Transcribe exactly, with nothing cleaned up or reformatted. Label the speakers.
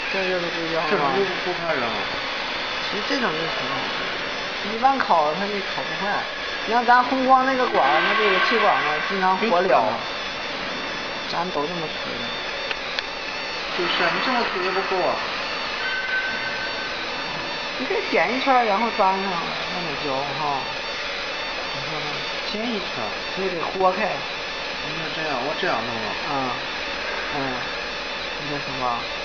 Speaker 1: 这热度不一样
Speaker 2: 这种
Speaker 1: 吗？
Speaker 2: 就不怕热吗？
Speaker 1: 其实这种就行了，一般烤它就烤不坏。你像咱红光那个管儿，那这个气管嘛，经常火燎，咱都这么吹的。
Speaker 2: 就是啊，你这么吹也不够啊。
Speaker 1: 你可以点一圈，然后粘上，那么浇哈。你看看，
Speaker 2: 点一圈，
Speaker 1: 你得豁开。
Speaker 2: 你看这样，我这样弄了。
Speaker 1: 嗯，嗯，你这什么？